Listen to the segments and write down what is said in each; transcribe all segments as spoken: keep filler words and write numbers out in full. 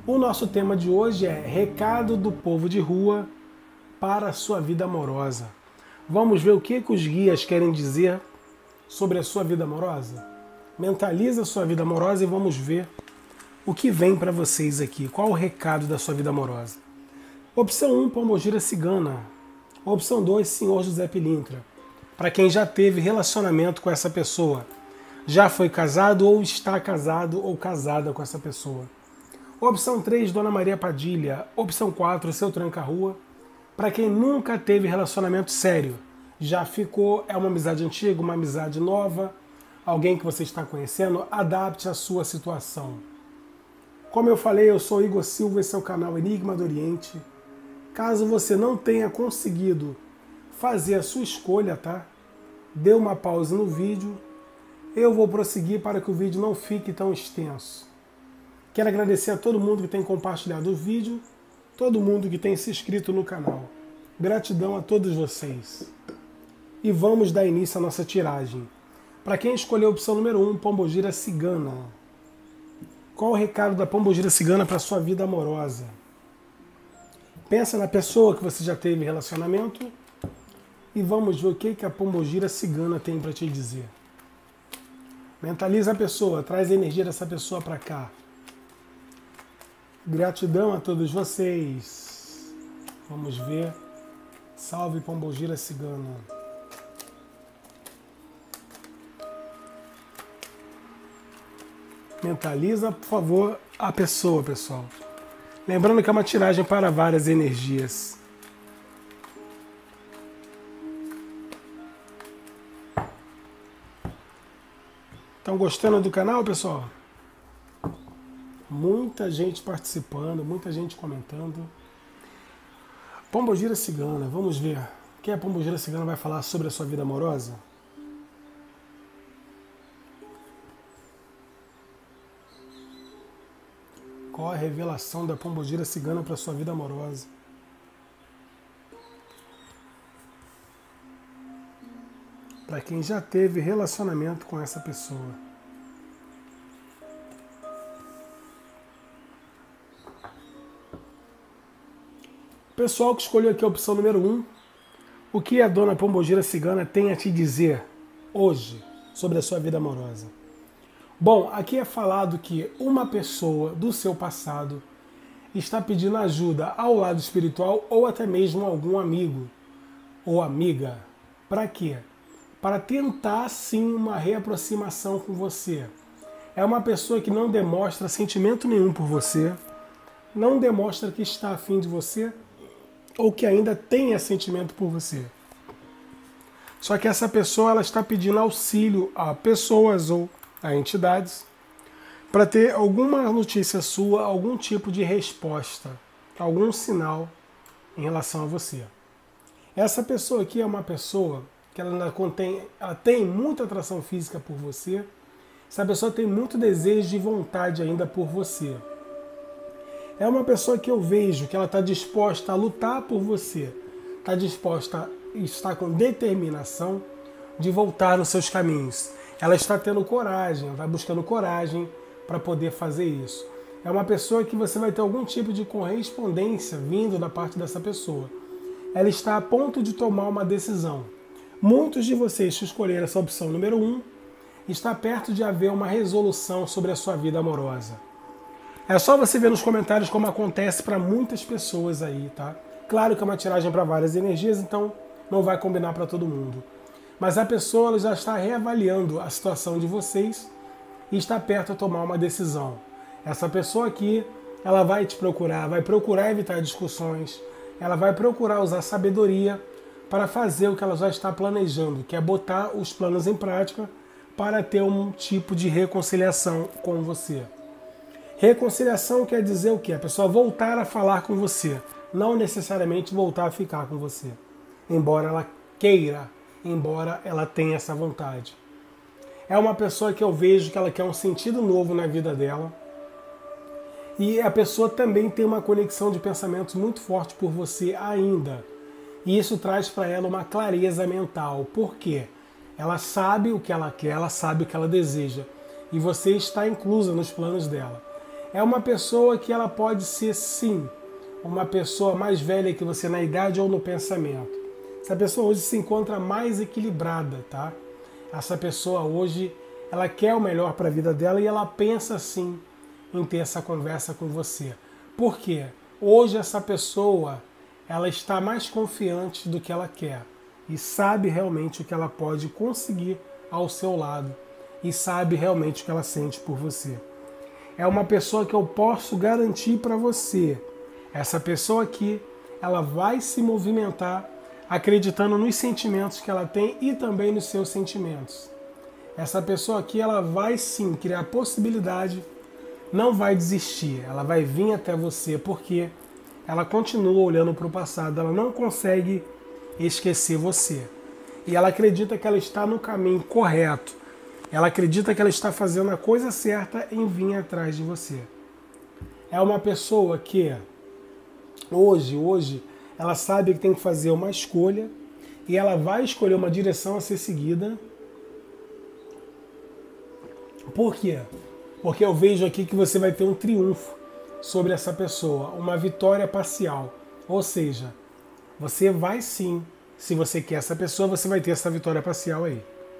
O nosso tema de hoje é Recado do Povo de Rua para a sua vida amorosa. Vamos ver o que, que os guias querem dizer sobre a sua vida amorosa? Mentaliza a sua vida amorosa e vamos ver o que vem para vocês aqui. Qual o recado da sua vida amorosa? Opção um, Pombogira Cigana. Opção dois, Senhor José Pilintra. Para quem já teve relacionamento com essa pessoa, já foi casado ou está casado ou casada com essa pessoa. Opção três, Dona Maria Padilha. Opção quatro, Seu Tranca-Rua. Para quem nunca teve relacionamento sério, já ficou, é uma amizade antiga, uma amizade nova, alguém que você está conhecendo, adapte a sua situação. Como eu falei, eu sou Igor Silva, esse é o canal Enigma do Oriente. Caso você não tenha conseguido fazer a sua escolha, tá? Dê uma pausa no vídeo. Eu vou prosseguir para que o vídeo não fique tão extenso. Quero agradecer a todo mundo que tem compartilhado o vídeo, todo mundo que tem se inscrito no canal. Gratidão a todos vocês. E vamos dar início à nossa tiragem. Para quem escolheu a opção número um, Pombogira Cigana. Qual o recado da Pombogira Cigana para a sua vida amorosa? Pensa na pessoa que você já teve relacionamento e vamos ver o que, que a Pombogira Cigana tem para te dizer. Mentaliza a pessoa, traz a energia dessa pessoa para cá. Gratidão a todos vocês. Vamos ver. Salve Pombogira Cigana. Mentaliza, por favor, a pessoa, pessoal. Lembrando que é uma tiragem para várias energias. Estão gostando do canal, pessoal? Muita gente participando, muita gente comentando. Pombogira Cigana, vamos ver. O que a Pombogira Cigana vai falar sobre a sua vida amorosa? Qual a revelação da Pombogira Cigana para a sua vida amorosa? Para quem já teve relacionamento com essa pessoa. Pessoal que escolheu aqui a opção número um, o que a dona Pombogira Cigana tem a te dizer hoje sobre a sua vida amorosa? Bom, aqui é falado que uma pessoa do seu passado está pedindo ajuda ao lado espiritual ou até mesmo algum amigo ou amiga. Para quê? Para tentar sim uma reaproximação com você. É uma pessoa que não demonstra sentimento nenhum por você, não demonstra que está afim de você ou que ainda tenha sentimento por você. Só que essa pessoa ela está pedindo auxílio a pessoas ou a entidades para ter alguma notícia sua, algum tipo de resposta, algum sinal em relação a você. Essa pessoa aqui é uma pessoa que ela, contém, ela tem muita atração física por você, essa pessoa tem muito desejo e vontade ainda por você. É uma pessoa que eu vejo que ela está disposta a lutar por você, está disposta, está com determinação de voltar nos seus caminhos. Ela está tendo coragem, vai buscando coragem para poder fazer isso. É uma pessoa que você vai ter algum tipo de correspondência vindo da parte dessa pessoa. Ela está a ponto de tomar uma decisão. Muitos de vocês que escolheram essa opção número um, está perto de haver uma resolução sobre a sua vida amorosa. É só você ver nos comentários como acontece para muitas pessoas aí, tá? Claro que é uma tiragem para várias energias, então não vai combinar para todo mundo. Mas a pessoa ela já está reavaliando a situação de vocês e está perto de tomar uma decisão. Essa pessoa aqui, ela vai te procurar, vai procurar evitar discussões, ela vai procurar usar sabedoria para fazer o que ela já está planejando, que é botar os planos em prática para ter um tipo de reconciliação com você. Reconciliação quer dizer o quê? A pessoa voltar a falar com você, não necessariamente voltar a ficar com você, embora ela queira, embora ela tenha essa vontade. É uma pessoa que eu vejo que ela quer um sentido novo na vida dela, e a pessoa também tem uma conexão de pensamentos muito forte por você ainda, e isso traz para ela uma clareza mental. Por quê? Ela sabe o que ela quer, ela sabe o que ela deseja, e você está inclusa nos planos dela. É uma pessoa que ela pode ser, sim, uma pessoa mais velha que você na idade ou no pensamento. Essa pessoa hoje se encontra mais equilibrada, tá? Essa pessoa hoje, ela quer o melhor para a vida dela e ela pensa, sim, em ter essa conversa com você. Por quê? Hoje essa pessoa, ela está mais confiante do que ela quer e sabe realmente o que ela pode conseguir ao seu lado e sabe realmente o que ela sente por você. É uma pessoa que eu posso garantir para você. Essa pessoa aqui, ela vai se movimentar acreditando nos sentimentos que ela tem e também nos seus sentimentos. Essa pessoa aqui, ela vai sim criar possibilidade, não vai desistir, ela vai vir até você porque ela continua olhando para o passado, ela não consegue esquecer você. E ela acredita que ela está no caminho correto. Ela acredita que ela está fazendo a coisa certa em vir atrás de você. É uma pessoa que hoje, hoje, ela sabe que tem que fazer uma escolha e ela vai escolher uma direção a ser seguida. Por quê? Porque eu vejo aqui que você vai ter um triunfo sobre essa pessoa, uma vitória parcial. Ou seja, você vai sim, se você quer essa pessoa, você vai ter essa vitória parcial aí.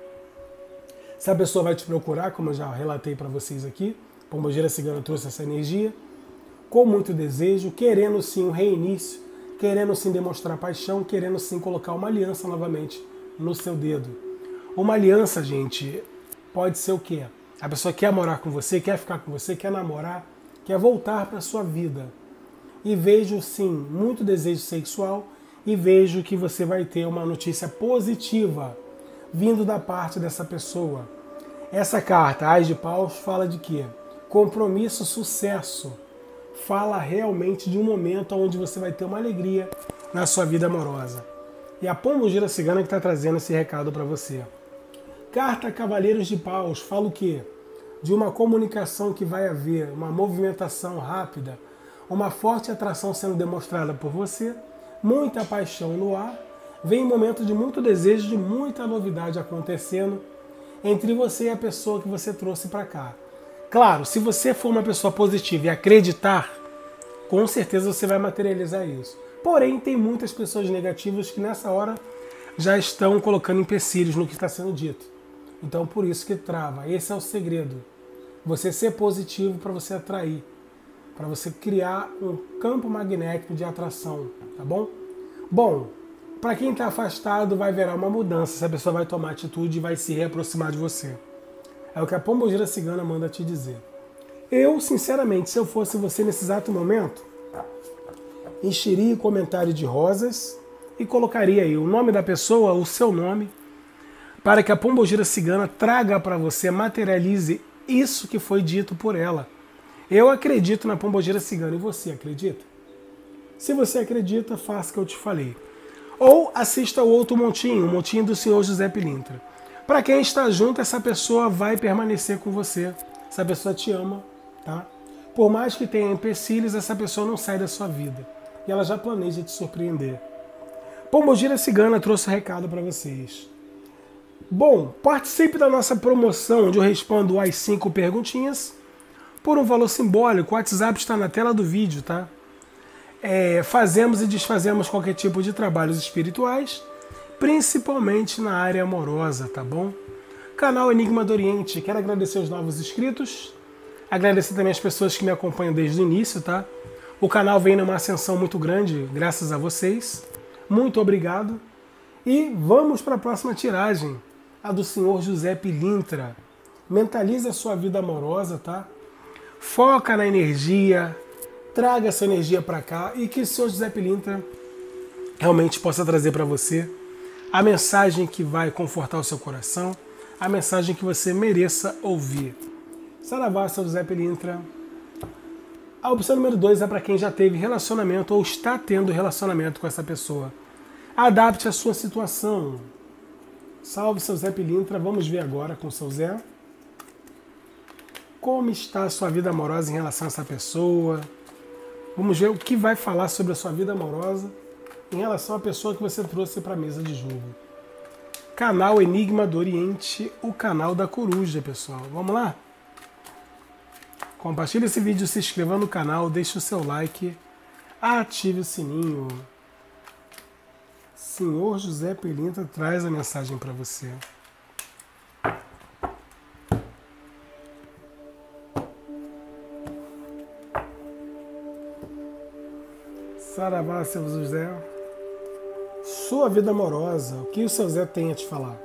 Essa pessoa vai te procurar, como eu já relatei para vocês aqui, Pombogira Cigana trouxe essa energia, com muito desejo, querendo sim um reinício, querendo sim demonstrar paixão, querendo sim colocar uma aliança novamente no seu dedo. Uma aliança, gente, pode ser o quê? A pessoa quer morar com você, quer ficar com você, quer namorar, quer voltar para a sua vida. E vejo sim muito desejo sexual e vejo que você vai ter uma notícia positiva vindo da parte dessa pessoa. Essa carta, Ás de Paus, fala de quê? Compromisso, sucesso. Fala realmente de um momento onde você vai ter uma alegria na sua vida amorosa. E a Pombogira Cigana que está trazendo esse recado para você. Carta Cavaleiros de Paus fala o quê? De uma comunicação que vai haver, uma movimentação rápida, uma forte atração sendo demonstrada por você, muita paixão no ar, vem um momento de muito desejo, de muita novidade acontecendo entre você e a pessoa que você trouxe para cá. Claro, se você for uma pessoa positiva e acreditar, com certeza você vai materializar isso. Porém, tem muitas pessoas negativas que nessa hora já estão colocando empecilhos no que está sendo dito. Então, por isso que trava. Esse é o segredo. Você ser positivo para você atrair, para você criar um campo magnético de atração, tá bom? Bom, para quem está afastado vai haver uma mudança, essa pessoa vai tomar atitude e vai se reaproximar de você. É o que a Pombogira Cigana manda te dizer. Eu, sinceramente, se eu fosse você nesse exato momento, encheria o comentário de rosas e colocaria aí o nome da pessoa, o seu nome, para que a Pombogira Cigana traga para você, materialize isso que foi dito por ela. Eu acredito na Pombogira Cigana e você acredita? Se você acredita, faça o que eu te falei. Ou assista o outro montinho, o montinho do senhor José Pilintra. Para quem está junto, essa pessoa vai permanecer com você. Essa pessoa te ama, tá? Por mais que tenha empecilhos, essa pessoa não sai da sua vida. E ela já planeja te surpreender. Pombogira Cigana trouxe um recado para vocês. Bom, participe da nossa promoção, onde eu respondo as cinco perguntinhas por um valor simbólico. O WhatsApp está na tela do vídeo, tá? É, fazemos e desfazemos qualquer tipo de trabalhos espirituais, principalmente na área amorosa, tá bom? Canal Enigma do Oriente, quero agradecer os novos inscritos, agradecer também as pessoas que me acompanham desde o início, tá? O canal vem numa ascensão muito grande, graças a vocês. Muito obrigado. E vamos para a próxima tiragem, a do senhor José Pilintra. Mentalize a sua vida amorosa, tá? Foca na energia, traga essa energia para cá e que o senhor José Pilintra realmente possa trazer para você a mensagem que vai confortar o seu coração, a mensagem que você mereça ouvir. Saravá, senhor José Pilintra. A opção número dois é para quem já teve relacionamento ou está tendo relacionamento com essa pessoa. Adapte a sua situação. Salve, seu Zé Pilintra. Vamos ver agora com o seu Zé. Como está a sua vida amorosa em relação a essa pessoa? Vamos ver o que vai falar sobre a sua vida amorosa em relação à pessoa que você trouxe para a mesa de jogo. Canal Enigma do Oriente, o canal da coruja, pessoal. Vamos lá? Compartilhe esse vídeo, se inscreva no canal, deixe o seu like, ative o sininho. Senhor José Pilintra traz a mensagem para você. Saravá, seu José. Sua vida amorosa, o que o seu Zé tem a te falar?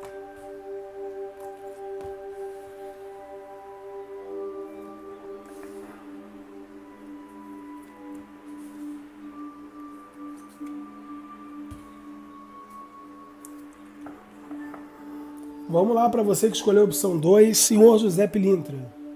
Vamos lá para você que escolheu a opção dois, Senhor José Pilintra.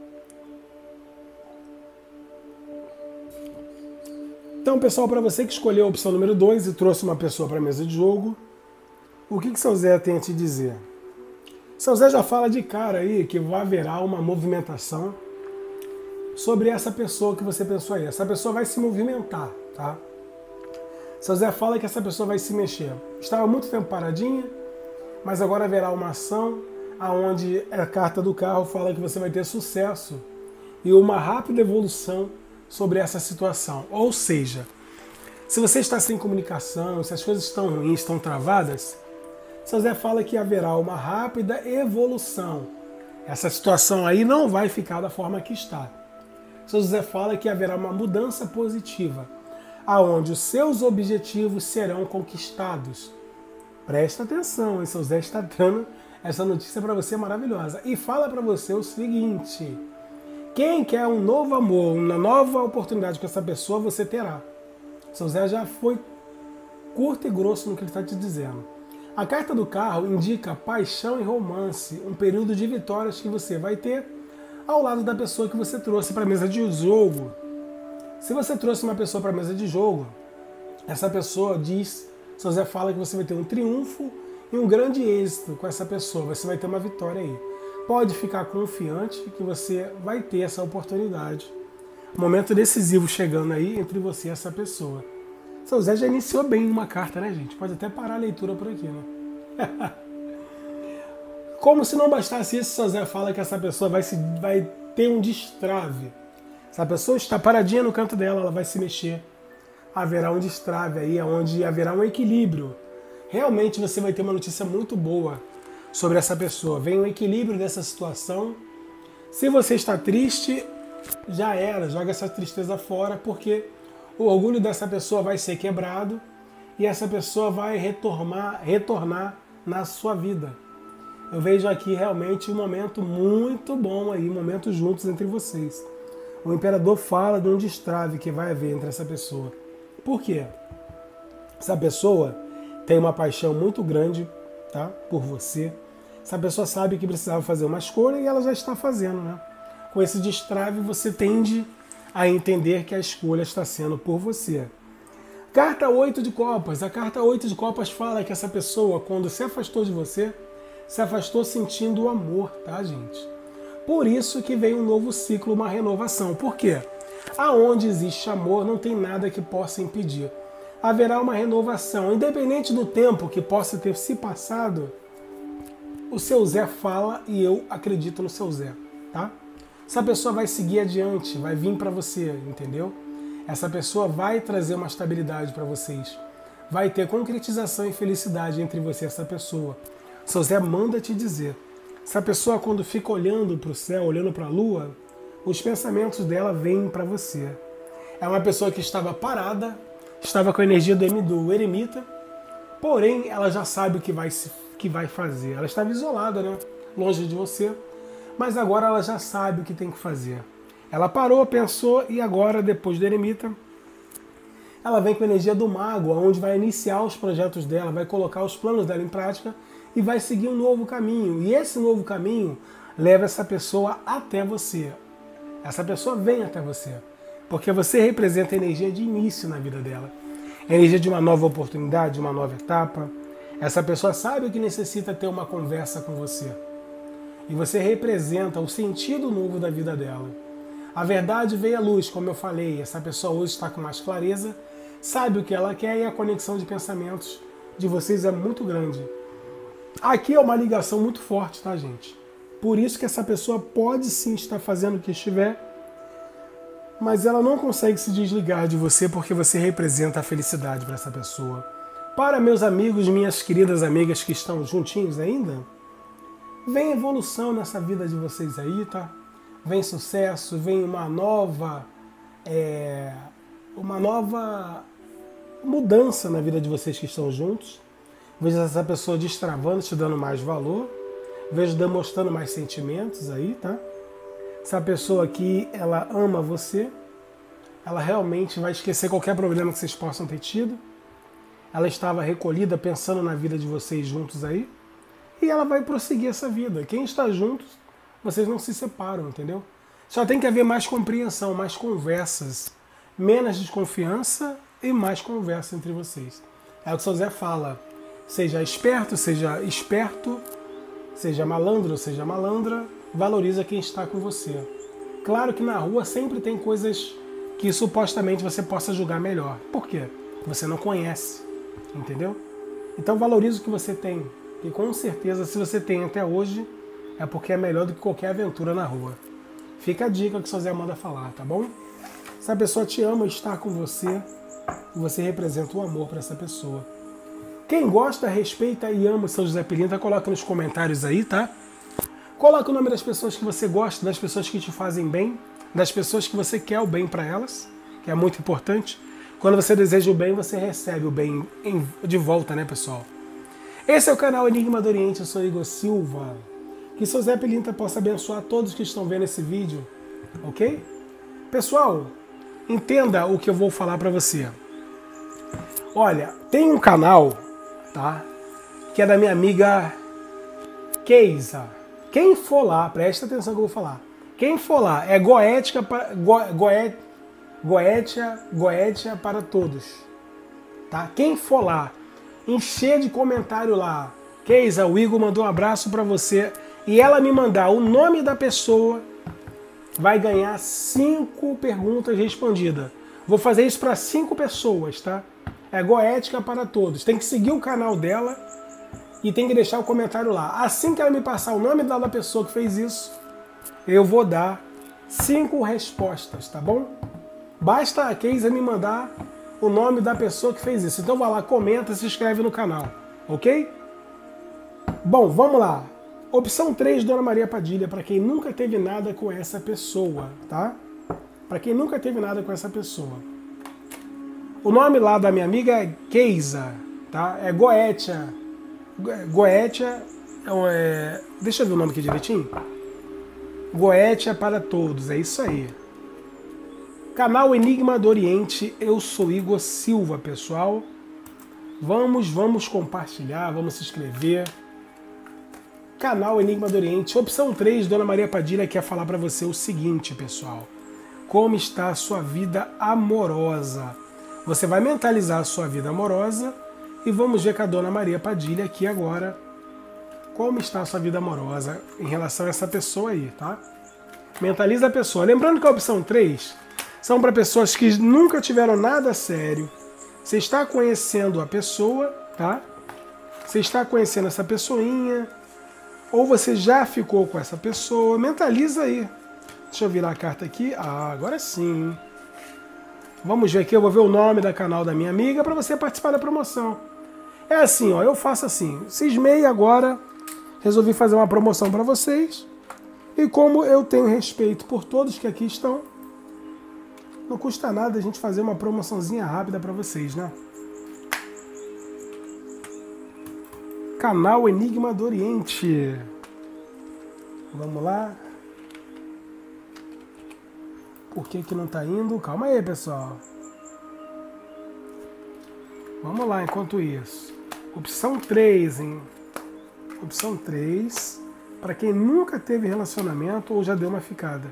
Então, pessoal, para você que escolheu a opção número dois e trouxe uma pessoa para a mesa de jogo, o que que seu Zé tem a te dizer? Seu Zé já fala de cara aí que vai haverá uma movimentação sobre essa pessoa que você pensou aí. Essa pessoa vai se movimentar, tá? Seu Zé fala que essa pessoa vai se mexer. Estava muito tempo paradinha, mas agora haverá uma ação onde a carta do carro fala que você vai ter sucesso e uma rápida evolução sobre essa situação. Ou seja, se você está sem comunicação, se as coisas estão ruins, estão travadas, seu Zé fala que haverá uma rápida evolução. Essa situação aí não vai ficar da forma que está. Seu Zé fala que haverá uma mudança positiva, aonde os seus objetivos serão conquistados. Presta atenção, hein? Seu Zé está dando essa notícia para você maravilhosa. E fala para você o seguinte: quem quer um novo amor, uma nova oportunidade com essa pessoa, você terá. Seu Zé já foi curto e grosso no que ele está te dizendo. A carta do carro indica paixão e romance, um período de vitórias que você vai ter ao lado da pessoa que você trouxe para a mesa de jogo. Se você trouxe uma pessoa para a mesa de jogo, essa pessoa diz, seu Zé fala que você vai ter um triunfo e um grande êxito com essa pessoa, você vai ter uma vitória aí. Pode ficar confiante que você vai ter essa oportunidade. Momento decisivo chegando aí entre você e essa pessoa. Seu Zé já iniciou bem uma carta, né, gente? Pode até parar a leitura por aqui, né? Como se não bastasse isso, seu Zé fala que essa pessoa vai, se, vai ter um destrave. Essa pessoa está paradinha no canto dela, ela vai se mexer. Haverá um destrave aí, onde haverá um equilíbrio. Realmente você vai ter uma notícia muito boa sobre essa pessoa. Vem um equilíbrio dessa situação. Se você está triste, já era, joga essa tristeza fora, porque o orgulho dessa pessoa vai ser quebrado e essa pessoa vai retornar, retornar na sua vida. Eu vejo aqui realmente um momento muito bom aí, um momento juntos entre vocês. O imperador fala de um destrave que vai haver entre essa pessoa. Por quê? Essa pessoa tem uma paixão muito grande, tá, por você. Essa pessoa sabe que precisava fazer uma escolha e ela já está fazendo, né? Com esse destrave você tende a entender que a escolha está sendo por você. Carta oito de copas. A carta oito de copas fala que essa pessoa, quando se afastou de você, se afastou sentindo o amor, tá, gente? Por isso que vem um novo ciclo, uma renovação. Por quê? Aonde existe amor, não tem nada que possa impedir. Haverá uma renovação. Independente do tempo que possa ter se passado, o seu Zé fala e eu acredito no seu Zé, tá? Essa pessoa vai seguir adiante, vai vir para você, entendeu? Essa pessoa vai trazer uma estabilidade para vocês. Vai ter concretização e felicidade entre você e essa pessoa. Seu Zé manda te dizer. Essa pessoa, quando fica olhando para o céu, olhando para a lua, os pensamentos dela vêm para você. É uma pessoa que estava parada, estava com a energia do, do eremita, porém ela já sabe o que vai, se, que vai fazer. Ela estava isolada, né? Longe de você, mas agora ela já sabe o que tem que fazer. Ela parou, pensou e agora, depois do eremita, ela vem com a energia do mago, onde vai iniciar os projetos dela, vai colocar os planos dela em prática e vai seguir um novo caminho. E esse novo caminho leva essa pessoa até você. Essa pessoa vem até você, porque você representa a energia de início na vida dela. A energia de uma nova oportunidade, de uma nova etapa. Essa pessoa sabe que necessita ter uma conversa com você. E você representa o sentido novo da vida dela. A verdade veio à luz, como eu falei. Essa pessoa hoje está com mais clareza, sabe o que ela quer e a conexão de pensamentos de vocês é muito grande. Aqui é uma ligação muito forte, tá, gente? Por isso que essa pessoa pode sim estar fazendo o que estiver mas ela não consegue se desligar de você porque você representa a felicidade para essa pessoa. Para meus amigos, minhas queridas amigas que estão juntinhos ainda, vem evolução nessa vida de vocês aí, tá? Vem sucesso, vem uma nova, é, uma nova mudança na vida de vocês que estão juntos. Vejo essa pessoa destravando, te dando mais valor. Vejo demonstrando mais sentimentos aí, tá? Essa pessoa aqui, ela ama você. Ela realmente vai esquecer qualquer problema que vocês possam ter tido. Ela estava recolhida pensando na vida de vocês juntos aí. E ela vai prosseguir essa vida. Quem está juntos, vocês não se separam, entendeu? Só tem que haver mais compreensão, mais conversas. Menos desconfiança e mais conversa entre vocês. É o que o seu Zé fala. Seja esperto, seja esperto, seja malandro, seja malandra, valoriza quem está com você. Claro que na rua sempre tem coisas que supostamente você possa julgar melhor. Por quê? Você não conhece, entendeu? Então valorize o que você tem. E com certeza, se você tem até hoje, é porque é melhor do que qualquer aventura na rua. Fica a dica que o seu Zé manda falar, tá bom? Se a pessoa te ama, está com você, e você representa o amor para essa pessoa. Quem gosta, respeita e ama o seu José Pilintra, coloca nos comentários aí, tá? Coloca o nome das pessoas que você gosta, das pessoas que te fazem bem, das pessoas que você quer o bem para elas, que é muito importante. Quando você deseja o bem, você recebe o bem em, de volta, né, pessoal? Esse é o canal Enigma do Oriente, eu sou Igor Silva. Que seu Zé Pilintra possa abençoar todos que estão vendo esse vídeo, ok? Pessoal, entenda o que eu vou falar para você. Olha, tem um canal, tá? Que é da minha amiga Keisa. Quem for lá, presta atenção que eu vou falar. Quem for lá, é Goética para Go, Goé, Goétia, Goétia para todos, tá? Quem for lá, encher de comentário lá. Keisa, o Igor mandou um abraço para você e ela me mandar o nome da pessoa, vai ganhar cinco perguntas respondidas. Vou fazer isso para cinco pessoas, tá? É Goética para todos. Tem que seguir o canal dela e tem que deixar o comentário lá. Assim que ela me passar o nome da pessoa que fez isso, eu vou dar cinco respostas, tá bom? Basta a Keisa me mandar o nome da pessoa que fez isso. Então vai lá, comenta, se inscreve no canal, ok? Bom, vamos lá. Opção três, Dona Maria Padilha, para quem nunca teve nada com essa pessoa, tá? Para quem nunca teve nada com essa pessoa. O nome lá da minha amiga é Keisa, tá? É Goétia. Goétia, é, deixa eu ver o nome aqui direitinho. Goétia para todos, é isso aí. Canal Enigma do Oriente, eu sou Igor Silva, pessoal. Vamos, vamos compartilhar, vamos se inscrever. Canal Enigma do Oriente, opção três, Dona Maria Padilha quer falar para você o seguinte, pessoal. Como está a sua vida amorosa? Você vai mentalizar a sua vida amorosa e vamos ver com a Dona Maria Padilha aqui agora como está a sua vida amorosa em relação a essa pessoa aí, tá? Mentaliza a pessoa. Lembrando que a opção três são para pessoas que nunca tiveram nada sério. Você está conhecendo a pessoa, tá? Você está conhecendo essa pessoinha ou você já ficou com essa pessoa. Mentaliza aí. Deixa eu virar a carta aqui. Ah, agora sim. Vamos ver aqui, eu vou ver o nome da canal da minha amiga para você participar da promoção. É assim, ó, eu faço assim. Cismei agora, resolvi fazer uma promoção para vocês. E como eu tenho respeito por todos que aqui estão, não custa nada a gente fazer uma promoçãozinha rápida para vocês, né? Canal Enigma do Oriente. Vamos lá. Por que que não tá indo? Calma aí, pessoal. Vamos lá, enquanto isso. Opção três, hein? Opção três. Para quem nunca teve relacionamento ou já deu uma ficada.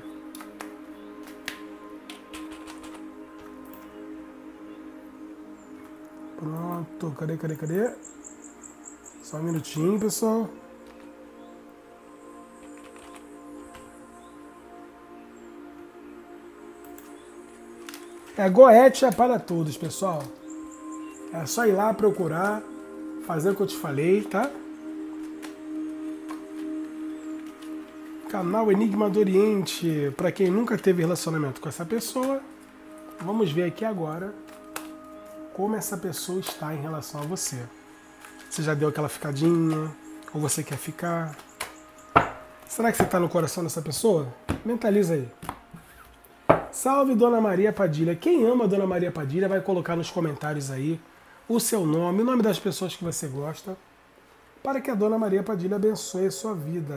Pronto. Cadê, cadê, cadê? Só um minutinho, pessoal. É Goétia para todos, pessoal. É só ir lá procurar, fazer o que eu te falei, tá? canal Enigma do Oriente. Para quem nunca teve relacionamento com essa pessoa, vamos ver aqui agora como essa pessoa está em relação a você. Você já deu aquela ficadinha? Ou você quer ficar? Será que você está no coração dessa pessoa? Mentaliza aí. Salve Dona Maria Padilha. Quem ama a Dona Maria Padilha vai colocar nos comentários aí o seu nome, o nome das pessoas que você gosta, para que a Dona Maria Padilha abençoe a sua vida.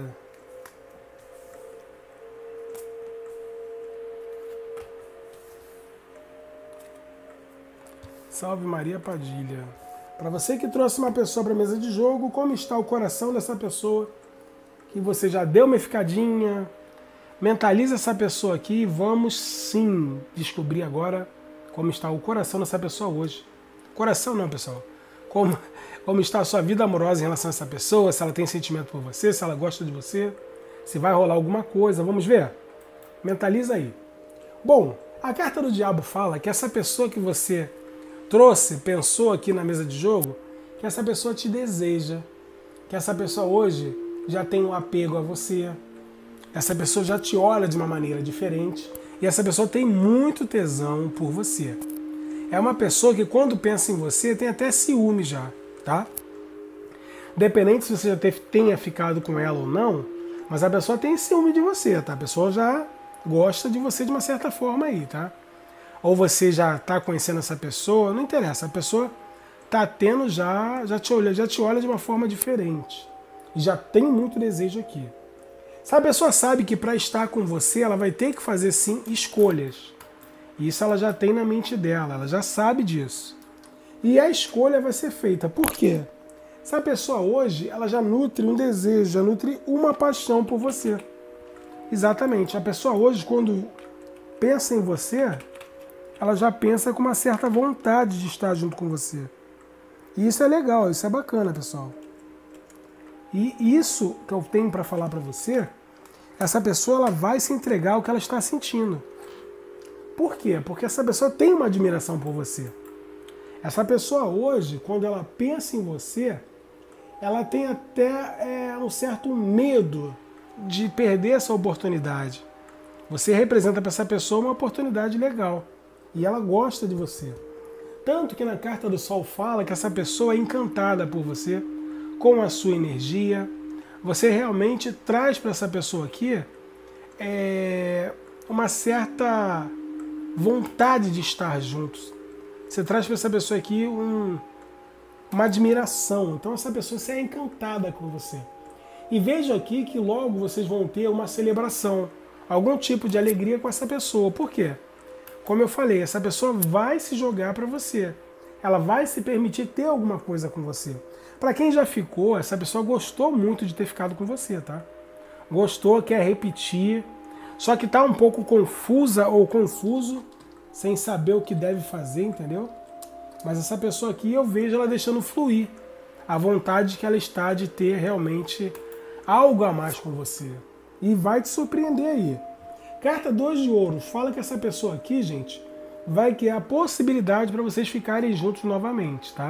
Salve Maria Padilha. Para você que trouxe uma pessoa para a mesa de jogo, como está o coração dessa pessoa? Que você já deu uma ficadinha? Mentaliza essa pessoa aqui e vamos sim descobrir agora como está o coração dessa pessoa hoje. Coração não, pessoal. Como, como está a sua vida amorosa em relação a essa pessoa, se ela tem sentimento por você, se ela gosta de você, se vai rolar alguma coisa, vamos ver? Mentaliza aí. Bom, a carta do diabo fala que essa pessoa que você trouxe, pensou aqui na mesa de jogo, que essa pessoa te deseja, que essa pessoa hoje já tem um apego a você, essa pessoa já te olha de uma maneira diferente e essa pessoa tem muito tesão por você. É uma pessoa que quando pensa em você tem até ciúme já, tá? Dependente se você já tenha ficado com ela ou não, mas a pessoa tem ciúme de você, tá? A pessoa já gosta de você de uma certa forma aí, tá? Ou você já está conhecendo essa pessoa, não interessa, a pessoa tá tendo já, já te olha, já te olha de uma forma diferente. Já tem muito desejo aqui. Se a pessoa sabe que para estar com você, ela vai ter que fazer sim escolhas. Isso ela já tem na mente dela, ela já sabe disso. E a escolha vai ser feita. Por quê? Essa pessoa hoje, ela já nutre um desejo, já nutre uma paixão por você. Exatamente. A pessoa hoje, quando pensa em você, ela já pensa com uma certa vontade de estar junto com você. E isso é legal, isso é bacana, pessoal. E isso que eu tenho para falar para você, essa pessoa ela vai se entregar ao que ela está sentindo. Por quê? Porque essa pessoa tem uma admiração por você. Essa pessoa hoje, quando ela pensa em você, ela tem até é, um certo medo de perder essa oportunidade. Você representa para essa pessoa uma oportunidade legal. E ela gosta de você. Tanto que na carta do Sol fala que essa pessoa é encantada por você, com a sua energia. Você realmente traz para essa pessoa aqui é, uma certa vontade de estar juntos. Você traz para essa pessoa aqui um, uma admiração. Então essa pessoa se é encantada com você. E veja aqui que logo vocês vão ter uma celebração, algum tipo de alegria com essa pessoa. Por quê? Como eu falei, essa pessoa vai se jogar para você. Ela vai se permitir ter alguma coisa com você. Para quem já ficou, essa pessoa gostou muito de ter ficado com você, tá? Gostou, quer repetir, só que tá um pouco confusa ou confuso, sem saber o que deve fazer, entendeu? Mas essa pessoa aqui eu vejo ela deixando fluir a vontade que ela está de ter realmente algo a mais com você. E vai te surpreender aí. Carta dois de ouros fala que essa pessoa aqui, gente, vai criar a possibilidade para vocês ficarem juntos novamente, tá?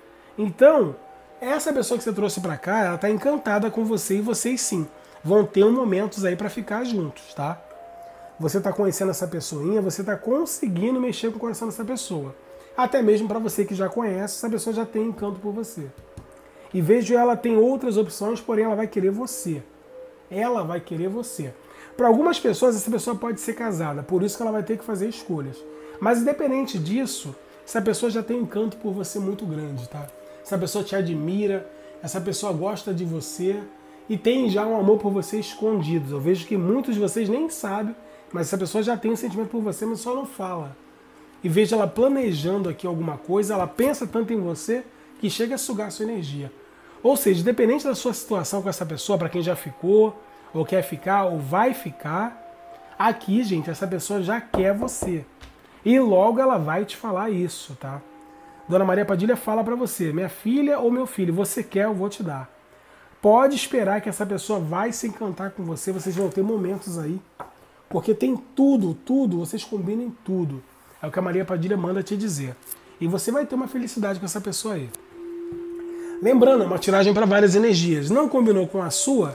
Então, essa pessoa que você trouxe para cá, ela tá encantada com você e vocês sim vão ter um momentos aí para ficar juntos, tá? Você tá conhecendo essa pessoinha, você tá conseguindo mexer com o coração dessa pessoa. Até mesmo para você que já conhece, essa pessoa já tem encanto por você. E vejo ela tem outras opções, porém ela vai querer você. Ela vai querer você. Para algumas pessoas, essa pessoa pode ser casada, por isso que ela vai ter que fazer escolhas. Mas independente disso, essa pessoa já tem um encanto por você muito grande, tá? Essa pessoa te admira, essa pessoa gosta de você e tem já um amor por você escondido. Eu vejo que muitos de vocês nem sabem, mas essa pessoa já tem um sentimento por você, mas só não fala. E vejo ela planejando aqui alguma coisa, ela pensa tanto em você que chega a sugar a sua energia. Ou seja, independente da sua situação com essa pessoa, para quem já ficou, ou quer ficar, ou vai ficar, aqui, gente, essa pessoa já quer você. E logo ela vai te falar isso, tá? Dona Maria Padilha fala para você, minha filha ou meu filho, você quer, eu vou te dar. Pode esperar que essa pessoa vai se encantar com você, vocês vão ter momentos aí, porque tem tudo, tudo, vocês combinam em tudo. É o que a Maria Padilha manda te dizer. E você vai ter uma felicidade com essa pessoa aí. Lembrando, é uma tiragem para várias energias. Não combinou com a sua?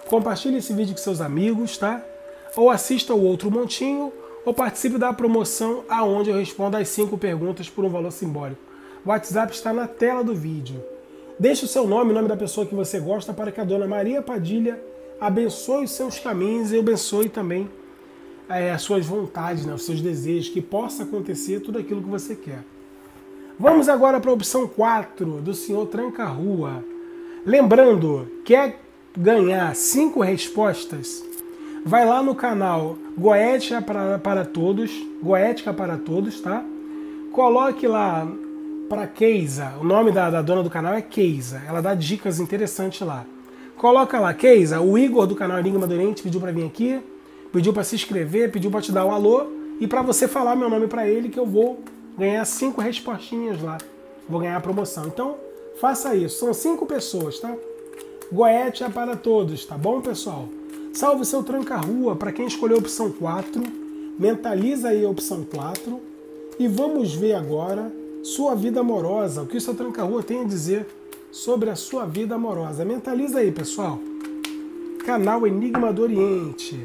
Compartilhe esse vídeo com seus amigos, tá? Ou assista o outro montinho, ou participe da promoção aonde eu respondo as cinco perguntas por um valor simbólico. O WhatsApp está na tela do vídeo. Deixe o seu nome, o nome da pessoa que você gosta, para que a Dona Maria Padilha abençoe os seus caminhos e abençoe também é, as suas vontades, né, os seus desejos, que possa acontecer tudo aquilo que você quer. Vamos agora para a opção quatro do senhor Tranca-Rua. Lembrando, quer ganhar cinco respostas? Vai lá no canal Goética para, para Todos, Goética para Todos, tá? Coloque lá para Keisa, o nome da, da dona do canal é Keisa, ela dá dicas interessantes lá. Coloca lá, Keisa, o Igor do canal Enigma do Oriente pediu para vir aqui, pediu para se inscrever, pediu para te dar um alô e para você falar meu nome para ele que eu vou ganhar cinco respostinhas lá, vou ganhar a promoção. Então, faça isso, são cinco pessoas, tá? Goética para Todos, tá bom, pessoal? Salve seu Tranca-Rua para quem escolheu a opção quatro, mentaliza aí a opção quatro e vamos ver agora sua vida amorosa, o que o seu Tranca-Rua tem a dizer sobre a sua vida amorosa. Mentaliza aí, pessoal. Canal Enigma do Oriente.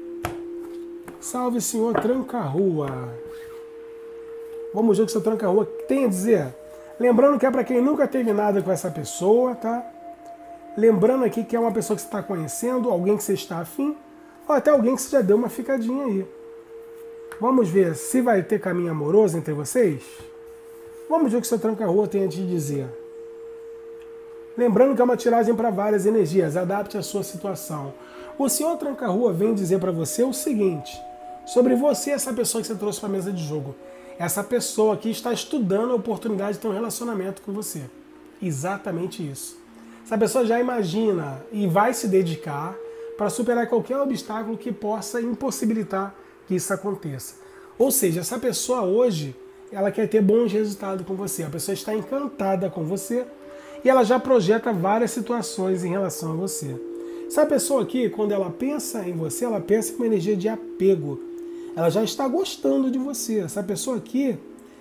Salve, senhor Tranca-Rua. Vamos ver o que o seu Tranca-Rua tem a dizer. Lembrando que é para quem nunca teve nada com essa pessoa, tá? Lembrando aqui que é uma pessoa que você está conhecendo, alguém que você está afim, ou até alguém que você já deu uma ficadinha aí. Vamos ver se vai ter caminho amoroso entre vocês? Vamos ver o que o seu Tranca-Rua tem a te dizer. Lembrando que é uma tiragem para várias energias, adapte a sua situação. O senhor Tranca-Rua vem dizer para você o seguinte, sobre você, essa pessoa que você trouxe para a mesa de jogo. Essa pessoa aqui está estudando a oportunidade de ter um relacionamento com você. Exatamente isso. Essa pessoa já imagina e vai se dedicar para superar qualquer obstáculo que possa impossibilitar que isso aconteça. Ou seja, essa pessoa hoje, ela quer ter bons resultados com você. A pessoa está encantada com você e ela já projeta várias situações em relação a você. Essa pessoa aqui, quando ela pensa em você, ela pensa com uma energia de apego. Ela já está gostando de você. Essa pessoa aqui,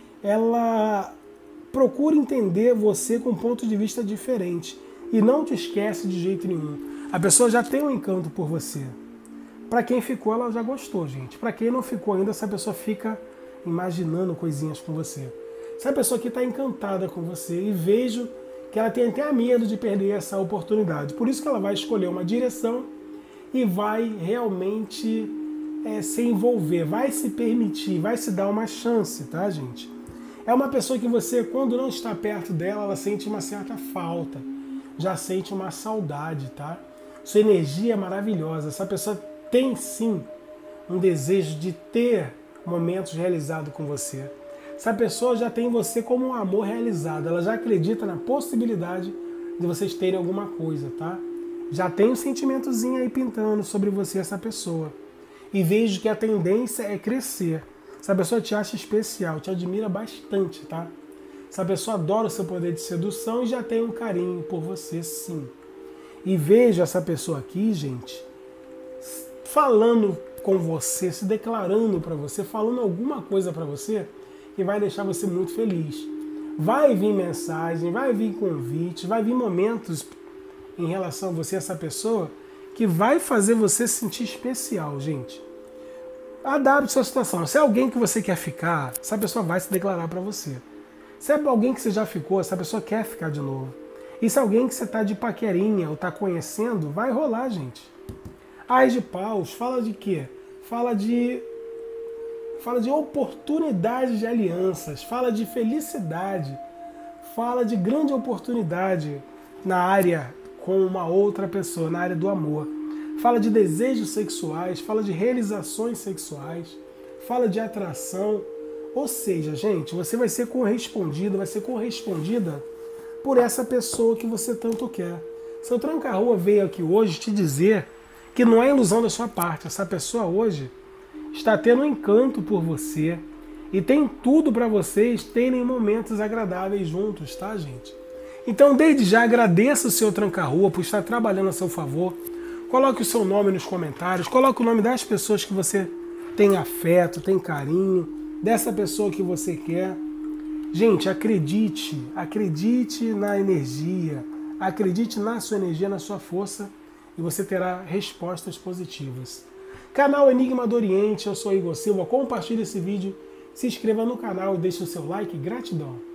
ela procura entender você com um ponto de vista diferente. E não te esquece de jeito nenhum. A pessoa já tem um encanto por você. Para quem ficou, ela já gostou, gente. Para quem não ficou ainda, essa pessoa fica imaginando coisinhas com você. Essa pessoa aqui está encantada com você e vejo que ela tem até medo de perder essa oportunidade. Por isso que ela vai escolher uma direção e vai realmente é, se envolver, vai se permitir, vai se dar uma chance, tá, gente? É uma pessoa que você, quando não está perto dela, ela sente uma certa falta. Já sente uma saudade, tá? Sua energia é maravilhosa. Essa pessoa tem sim um desejo de ter momentos realizados com você. Essa pessoa já tem você como um amor realizado. Ela já acredita na possibilidade de vocês terem alguma coisa, tá? Já tem um sentimentozinho aí pintando sobre você, essa pessoa. E vejo que a tendência é crescer. Essa pessoa te acha especial, te admira bastante, tá? Essa pessoa adora o seu poder de sedução e já tem um carinho por você, sim. E vejo essa pessoa aqui, gente, falando com você, se declarando para você, falando alguma coisa para você que vai deixar você muito feliz. Vai vir mensagem, vai vir convite, vai vir momentos em relação a você, essa pessoa, que vai fazer você se sentir especial, gente. Adapte a sua situação. Se é alguém que você quer ficar, essa pessoa vai se declarar para você. Se é alguém que você já ficou, essa pessoa quer ficar de novo. E se é alguém que você está de paquerinha ou está conhecendo, vai rolar, gente. Ais de paus, fala de quê? Fala de, fala de oportunidade de alianças, fala de felicidade, fala de grande oportunidade na área com uma outra pessoa, na área do amor. Fala de desejos sexuais, fala de realizações sexuais, fala de atração. Ou seja, gente, você vai ser correspondido, vai ser correspondida por essa pessoa que você tanto quer. Seu Tranca-Rua veio aqui hoje te dizer que não é ilusão da sua parte. Essa pessoa hoje está tendo um encanto por você e tem tudo para vocês terem momentos agradáveis juntos, tá, gente? Então, desde já, agradeça o seu Tranca-Rua por estar trabalhando a seu favor. Coloque o seu nome nos comentários, coloque o nome das pessoas que você tem afeto, tem carinho, dessa pessoa que você quer. Gente, acredite, acredite na energia, acredite na sua energia, na sua força e você terá respostas positivas. Canal Enigma do Oriente, eu sou Igor Silva. Compartilhe esse vídeo, se inscreva no canal e deixe o seu like. Gratidão!